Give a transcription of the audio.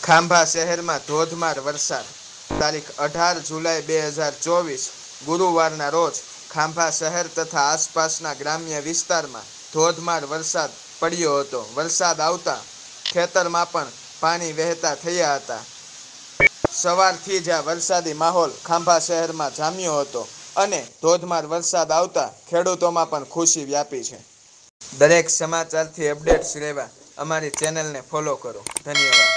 ખાંભા શહેરમાં ધોધમાર વરસાદ. તારીખ 18 જુલાઈ 2024 ગુરુવારના રોજ ખાંભા શહેર તથા આસપાસના ગ્રામ્ય વિસ્તારમાં ધોધમાર વરસાદ પડ્યો હતો. વરસાદ આવતા ખેતરમાં પણ પાણી વહેતા થયા હતા. સવારથી જ આ વરસાદી માહોલ ખાંભા શહેરમાં જામ્યો હતો અને ધોધમાર વરસાદ આવતા ખેડૂતોમાં પણ ખુશી વ્યાપી છે. દરેક સમાચારથી અપડેટ્સ રહેવા અમારી ચેનલને ફોલો કરો. ધન્યવાદ.